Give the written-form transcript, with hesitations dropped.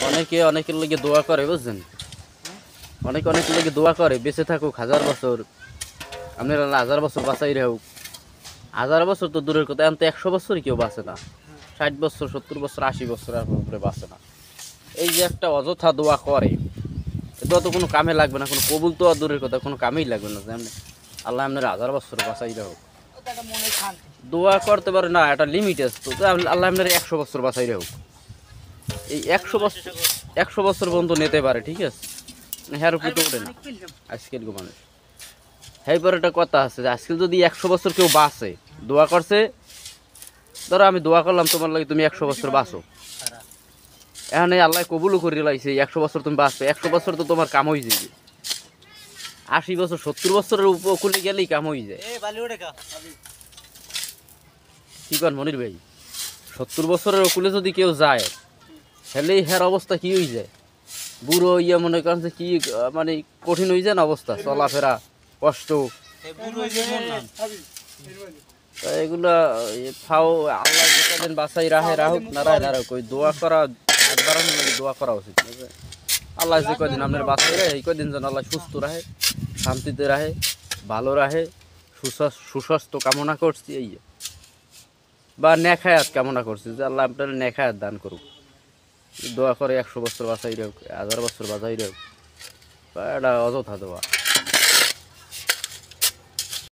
অনেকের লাগে দোয়া করে বুঝছেন, অনেকের লাগে দোয়া করে বেঁচে থাকুক 1000 বছর, আপনার আল্লাহ 1000 বছর বাঁচাই হোক। 1000 বছর তো দূরের কথা, এখন তো 100 বছরই কেউ বাঁচে না। 60 বছর, 70 বছর, 80 বছর আর উপরে বাঁচে না। এই যে একটা অযথা দোয়া করে, এটা তো কোনো কামে লাগবে না, কোনো কবুল তো আর দূরের কথা, কোনো কামেই লাগবে না যে আল্লাহ আপনার 1000 বছর বাঁচাই হোক। দোয়া করতে পারে না, একটা লিমিট আছে তো, আল্লাহ আপনার 100 বছর বাঁচাই হোক। এই 100 বছর পর্যন্ত নিতে পারে, ঠিক আছে, হ্যার উপরে তো ওঠে না আজকের মানুষ। হ্যাঁ, পরে একটা কথা আছে যে আজকে যদি 100 বছর কেউ বাঁচে, দোয়া করছে, ধরো আমি দোয়া করলাম তোমার লাগে তুমি 100 বছর বাঁচো, এখন এই আল্লাহ কবুলও করে লাইছে 100 বছর তুমি বাঁচবে, 100 বছর তো তোমার কাম হয়ে যাবে। 80 বছর 70 বছরের উপকূলে গেলেই কাম হয়ে যায়। কি কন মনির ভাই, 70 বছরের ওকুলে যদি কেউ যায়, তাহলে হ্যার অবস্থা কি হয়ে যায়, বুড়ো ইয়ে মনে করেন যে কি মানে কঠিন হয়ে যায় না অবস্থা, চলাফেরা কষ্ট। এগুলা ফাও আল্লাহ যে কদিন বাঁচাই রাহে রাহুক না রায় না রাহুক, ওই দোয়া করা হাত বাড়ানোর লাগে দোয়া করা উচিত। আল্লাহ যে কদিন আপনার বাঁচাই রাহে, এই কদিন যেন আল্লাহ সুস্থ রাহে, শান্তিতে রাহে, ভালো রাহে, সুস্বাস্থ্য কামনা করছি, এই বা নেখায়াত কামনা করছি যে আল্লাহ আপনার নেখায়াত দান করুক। দোয়া করে 100 বছর বাঁচাই রাখুক, 1000 বছর বাঁচাই রাখুক, বা এটা অযথা দোয়া।